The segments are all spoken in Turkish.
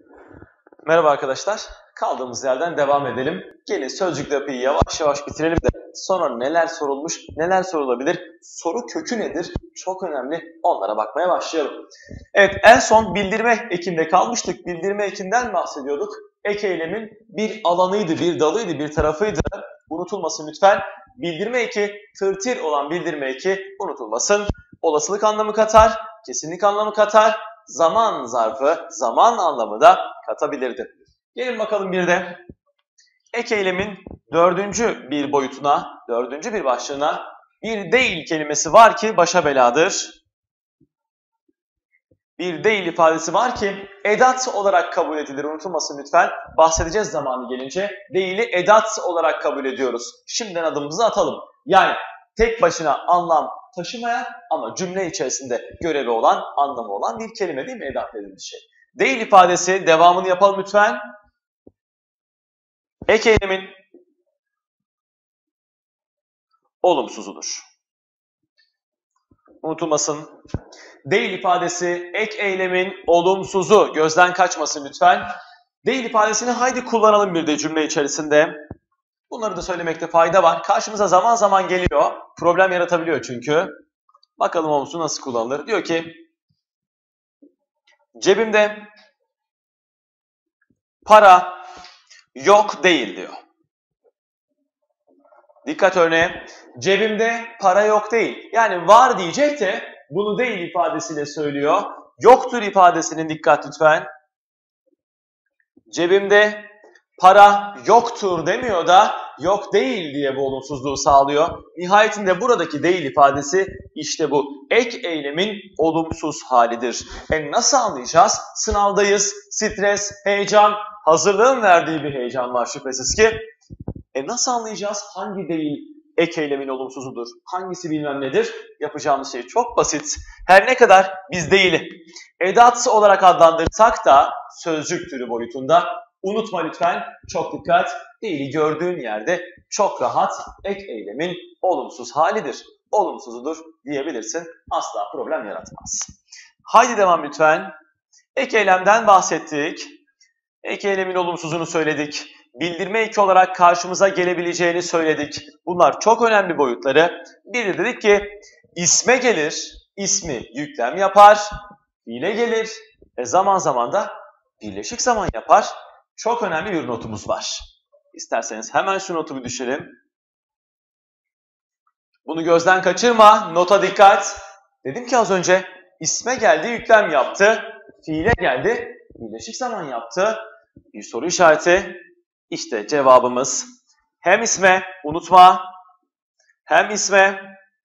Merhaba arkadaşlar. Kaldığımız yerden devam edelim. Gelin sözcükle yapıyı yavaş yavaş bitirelim de sonra neler sorulmuş, neler sorulabilir, soru kökü nedir? Çok önemli. Onlara bakmaya başlayalım. Evet, en son bildirme ekinde kalmıştık. Bildirme ekinden bahsediyorduk. Ek eylemin bir alanıydı, bir dalıydı, bir tarafıydı. Unutulmasın lütfen. Bildirme eki, tırtir olan bildirme eki unutulmasın. Olasılık anlamı katar, kesinlik anlamı katar, zaman zarfı, zaman anlamı da katabilirdi. Gelin bakalım bir de ek eylemin dördüncü bir boyutuna, dördüncü bir başlığına bir değil kelimesi var ki başa beladır. Bir değil ifadesi var ki edat olarak kabul edilir. Unutulmasın lütfen. Bahsedeceğiz zamanı gelince. Değili edat olarak kabul ediyoruz. Şimdiden adımımızı atalım. Yani tek başına anlam taşımayan ama cümle içerisinde görevi olan, anlamı olan bir kelime değil mi? Edat dediğimiz şey. Değil ifadesi, devamını yapalım lütfen. Ek eylemin olumsuzudur. Unutulmasın. Değil ifadesi ek eylemin olumsuzu. Gözden kaçmasın lütfen. Değil ifadesini haydi kullanalım bir de cümle içerisinde. Bunları da söylemekte fayda var. Karşımıza zaman zaman geliyor. Problem yaratabiliyor çünkü. Bakalım olumsuz nasıl kullanılır. Diyor ki cebimde para yok değil diyor. Dikkat örneğe. Cebimde para yok değil. Yani var diyecek de bunu değil ifadesiyle söylüyor. Yoktur ifadesinin dikkat lütfen. Cebimde para yoktur demiyor da yok değil diye bu olumsuzluğu sağlıyor. Nihayetinde buradaki değil ifadesi işte bu ek eylemin olumsuz halidir. Nasıl anlayacağız? Sınavdayız, stres, heyecan, hazırlığın verdiği bir heyecan var şüphesiz ki. Nasıl anlayacağız? Hangi değil ek eylemin olumsuzudur? Hangisi bilmem nedir? Yapacağımız şey çok basit. Her ne kadar biz değili edat olarak adlandırsak da sözcük türü boyutunda unutma lütfen, çok dikkat. Değili gördüğün yerde çok rahat ek eylemin olumsuz halidir. Olumsuzudur diyebilirsin. Asla problem yaratmaz. Haydi devam lütfen. Ek eylemden bahsettik. Ek eylemin olumsuzunu söyledik. Bildirme eki olarak karşımıza gelebileceğini söyledik. Bunlar çok önemli boyutları. Bir de dedik ki isme gelir, ismi yüklem yapar, fiile gelir ve zaman zaman da birleşik zaman yapar. Çok önemli bir notumuz var. İsterseniz hemen şu notu bir düşelim. Bunu gözden kaçırma, nota dikkat. Dedim ki az önce isme geldi, yüklem yaptı, fiile geldi, birleşik zaman yaptı. Bir soru işareti. İşte cevabımız hem isme, unutma, hem isme,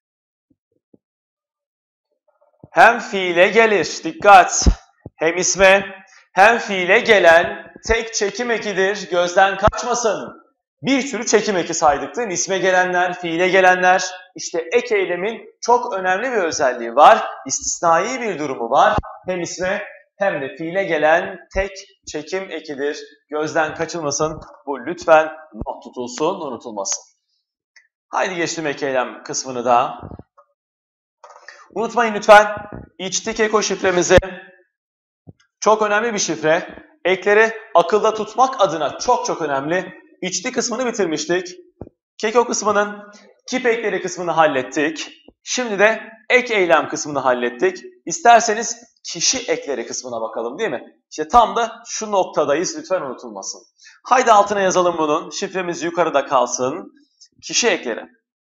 hem fiile gelir. Dikkat! Hem isme, hem fiile gelen tek çekim ekidir. Gözden kaçmasın. Bir sürü çekim eki saydık değil mi? İsme gelenler, fiile gelenler. İşte ek eylemin çok önemli bir özelliği var. İstisnai bir durumu var. Hem isme, hem de fiile gelen tek çekim ekidir. Gözden kaçılmasın. Bu lütfen not tutulsun, unutulmasın. Haydi geçtim ek eylem kısmını da. Unutmayın lütfen içtik eko şifremizi. Çok önemli bir şifre. Ekleri akılda tutmak adına çok önemli. İçti kısmını bitirmiştik. Keko kısmının kip ekleri kısmını hallettik. Şimdi de ek eylem kısmını hallettik. İsterseniz kişi ekleri kısmına bakalım değil mi? İşte tam da şu noktadayız, lütfen unutulmasın. Haydi altına yazalım bunun. Şifremiz yukarıda kalsın. Kişi ekleri.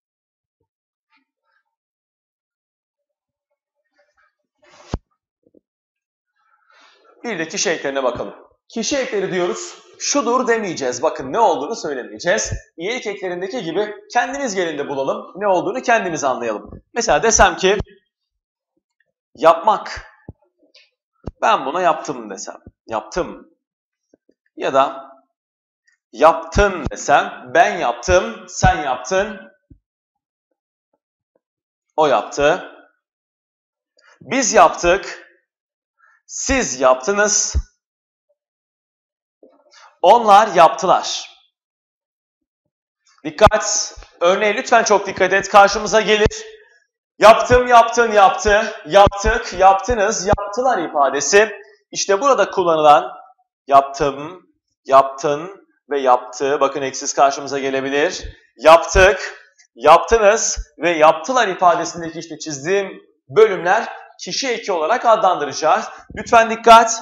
Bir de kişi eklerine bakalım. Kişi ekleri diyoruz. Şudur demeyeceğiz. Bakın ne olduğunu söylemeyeceğiz. İyilik eklerindeki gibi kendimiz gelinde bulalım. Ne olduğunu kendimiz anlayalım. Mesela desem ki yapmak. Ben buna yaptım desem. Yaptım. Ya da yaptın desem. Ben yaptım. Sen yaptın. O yaptı. Biz yaptık. Siz yaptınız. Onlar yaptılar. Dikkat. Örneğe lütfen çok dikkat et. Karşımıza gelir. Yaptım, yaptın, yaptı. Yaptık, yaptınız, yaptılar ifadesi. İşte burada kullanılan yaptım, yaptın ve yaptı. Bakın eksiz karşımıza gelebilir. Yaptık, yaptınız ve yaptılar ifadesindeki işte çizdiğim bölümler kişi eki olarak adlandıracağız. Lütfen dikkat.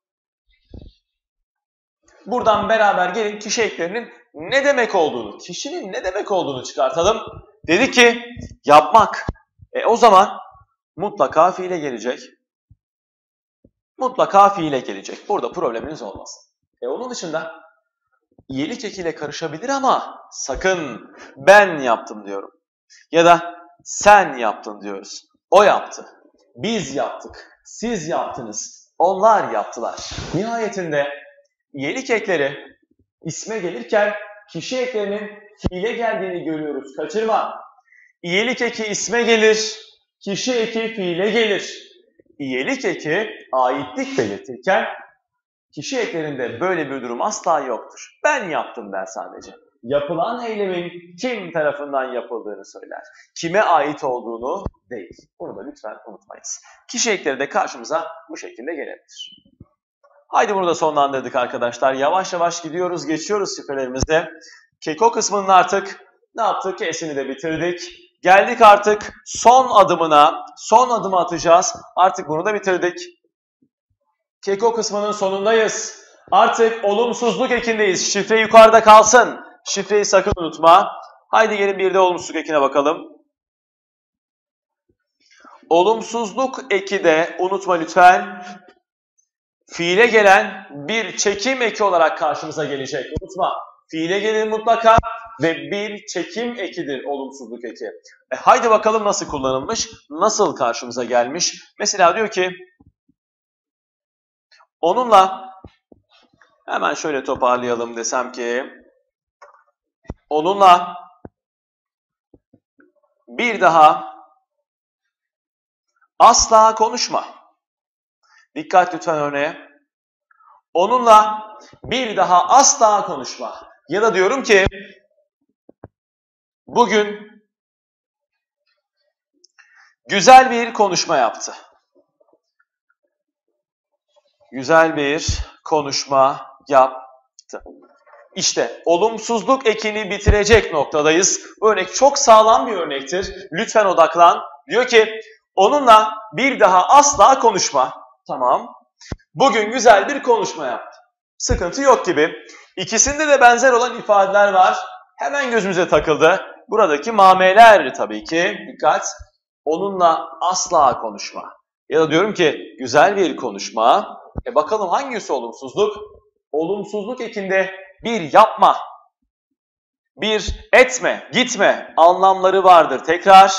Buradan beraber gelin kişi eklerinin ne demek olduğunu, kişinin ne demek olduğunu çıkartalım. Dedi ki yapmak. O zaman mutlaka fiile gelecek. Mutlaka fiile gelecek. Burada probleminiz olmaz. Onun dışında iyilik ekiyle karışabilir ama sakın ben yaptım diyorum. Ya da sen yaptın diyoruz. O yaptı. Biz yaptık. Siz yaptınız. Onlar yaptılar. Nihayetinde iyilik ekleri isme gelirken kişi eklerinin fiile geldiğini görüyoruz. Kaçırma. İyilik eki isme gelir. Kişi eki fiile gelir. İyilik eki aitlik belirtirken kişi eklerinde böyle bir durum asla yoktur. Ben yaptım der sadece. Yapılan eylemin kim tarafından yapıldığını söyler. Kime ait olduğunu değil. Bunu da lütfen unutmayınız. Kişi ekleri de karşımıza bu şekilde gelebilir. Haydi bunu da sonlandırdık arkadaşlar. Yavaş yavaş gidiyoruz, geçiyoruz şifrelerimize. Keko kısmının artık ne yaptık? K'sini de bitirdik. Geldik artık son adımına. Son adımı atacağız. Artık bunu da bitirdik. Keko kısmının sonundayız. Artık olumsuzluk ekindeyiz. Şifre yukarıda kalsın. Şifreyi sakın unutma. Haydi gelin bir de olumsuzluk ekine bakalım. Olumsuzluk eki de unutma lütfen. Fiile gelen bir çekim eki olarak karşımıza gelecek. Unutma. Fiile gelir mutlaka ve bir çekim ekidir olumsuzluk eki. Haydi bakalım nasıl kullanılmış, nasıl karşımıza gelmiş. Mesela diyor ki, onunla hemen şöyle toparlayalım desem ki, onunla bir daha asla konuşma. Dikkat lütfen örneğe. Onunla bir daha asla konuşma. Ya da diyorum ki, bugün güzel bir konuşma yaptı. Güzel bir konuşma yaptı. İşte olumsuzluk ekini bitirecek noktadayız. Bu örnek çok sağlam bir örnektir. Lütfen odaklan. Diyor ki onunla bir daha asla konuşma. Tamam. Bugün güzel bir konuşma yaptı. Sıkıntı yok gibi. İkisinde de benzer olan ifadeler var. Hemen gözümüze takıldı. Buradaki mameler tabii ki. Dikkat. Onunla asla konuşma. Ya da diyorum ki güzel bir konuşma. Bakalım hangisi olumsuzluk? Olumsuzluk ekinde bir yapma, bir etme, gitme anlamları vardır. Tekrar.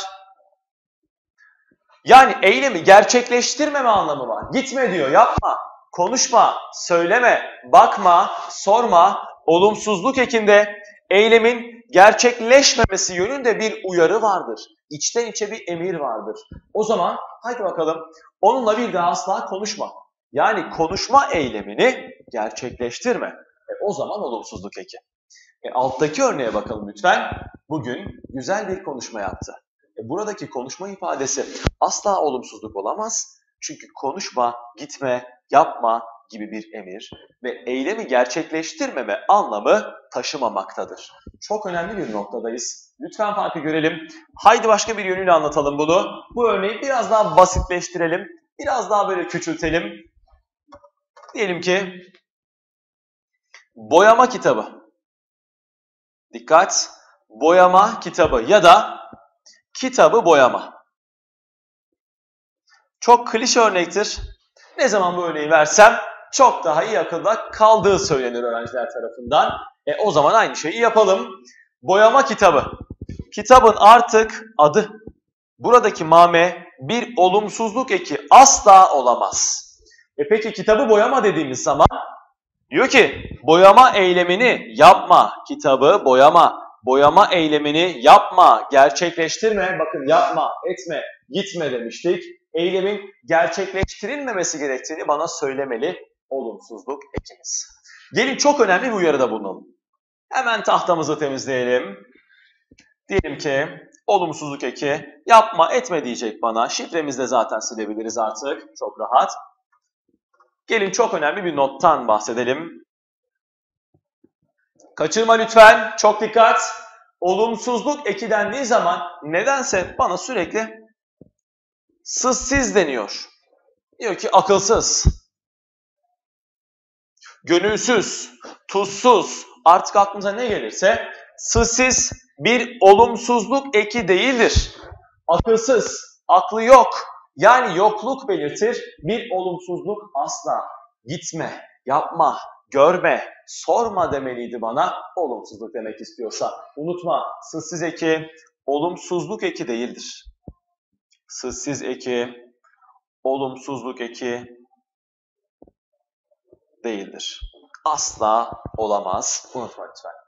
Yani eylemi gerçekleştirmeme anlamı var. Gitme diyor, yapma, konuşma, söyleme, bakma, sorma. Olumsuzluk ekinde eylemin gerçekleşmemesi yönünde bir uyarı vardır. İçten içe bir emir vardır. O zaman haydi bakalım onunla bir daha asla konuşma. Yani konuşma eylemini gerçekleştirme. O zaman olumsuzluk eki. Alttaki örneğe bakalım lütfen. Bugün güzel bir konuşma yaptı. Buradaki konuşma ifadesi asla olumsuzluk olamaz. Çünkü konuşma, gitme, yapma gibi bir emir ve eylemi gerçekleştirmeme anlamı taşımamaktadır. Çok önemli bir noktadayız. Lütfen farkı görelim. Haydi başka bir yönüyle anlatalım bunu. Bu örneği biraz daha basitleştirelim. Biraz daha böyle küçültelim. Diyelim ki boyama kitabı. Dikkat! Boyama kitabı ya da kitabı boyama. Çok klişe örnektir. Ne zaman bu örneği versem çok daha iyi akılda kaldığı söylenir öğrenciler tarafından. O zaman aynı şeyi yapalım. Boyama kitabı. Kitabın artık adı. Buradaki mame bir olumsuzluk eki asla olamaz. Peki kitabı boyama dediğimiz zaman diyor ki boyama eylemini yapma, kitabı boyama. Boyama eylemini yapma, gerçekleştirme. Bakın yapma, etme, gitme demiştik. Eylemin gerçekleştirilmemesi gerektiğini bana söylemeli olumsuzluk ekimiz. Gelin çok önemli bir uyarıda bulunalım. Hemen tahtamızı temizleyelim. Diyelim ki olumsuzluk eki yapma, etme diyecek bana. Şifremizde zaten silebiliriz artık. Çok rahat. Gelin çok önemli bir nottan bahsedelim. Kaçırma lütfen. Çok dikkat. Olumsuzluk eki dendiği zaman nedense bana sürekli sızsiz deniyor. Diyor ki akılsız, gönülsüz, tuzsuz, artık aklınıza ne gelirse sızsiz bir olumsuzluk eki değildir. Akılsız, aklı yok, yani yokluk belirtir. Bir olumsuzluk asla gitme, yapma, görme, sorma demeliydi bana olumsuzluk demek istiyorsa. Unutma, sızsiz eki olumsuzluk eki değildir. Sızsiz eki olumsuzluk eki değildir. Asla olamaz. Unutma lütfen.